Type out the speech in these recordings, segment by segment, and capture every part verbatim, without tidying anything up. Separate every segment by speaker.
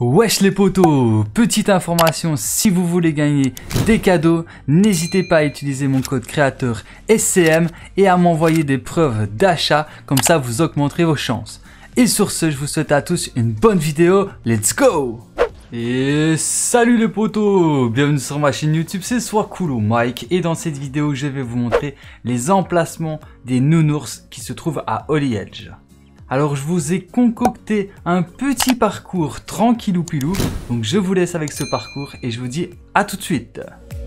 Speaker 1: Wesh les potos, petite information, si vous voulez gagner des cadeaux, n'hésitez pas à utiliser mon code créateur S C M et à m'envoyer des preuves d'achat, comme ça vous augmenterez vos chances. Et sur ce, je vous souhaite à tous une bonne vidéo, let's go! Et salut les potos, bienvenue sur ma chaîne YouTube, c'est Swakulo Mike et dans cette vidéo je vais vous montrer les emplacements des nounours qui se trouvent à Holly Edge. Alors je vous ai concocté un petit parcours tranquillou pilou, donc je vous laisse avec ce parcours et je vous dis à tout de suite.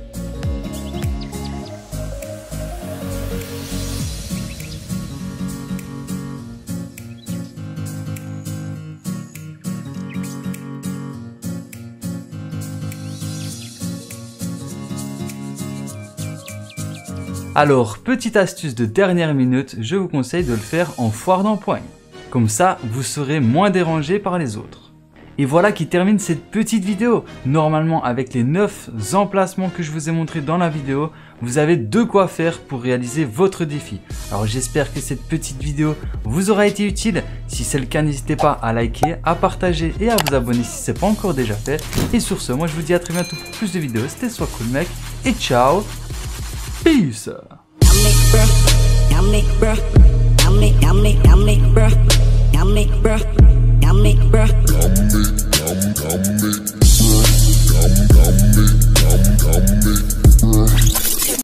Speaker 1: Alors, petite astuce de dernière minute, je vous conseille de le faire en foire d'empoigne. Comme ça, vous serez moins dérangé par les autres. Et voilà qui termine cette petite vidéo. Normalement, avec les neuf emplacements que je vous ai montrés dans la vidéo, vous avez de quoi faire pour réaliser votre défi. Alors j'espère que cette petite vidéo vous aura été utile. Si c'est le cas, n'hésitez pas à liker, à partager et à vous abonner si ce n'est pas encore déjà fait. Et sur ce, moi je vous dis à très bientôt pour plus de vidéos. C'était Swakulo Mike et ciao. Peace.